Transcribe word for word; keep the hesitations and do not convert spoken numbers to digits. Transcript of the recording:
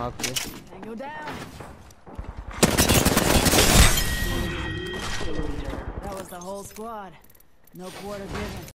mark पे. Tango down. That was the whole squad. No quarter given.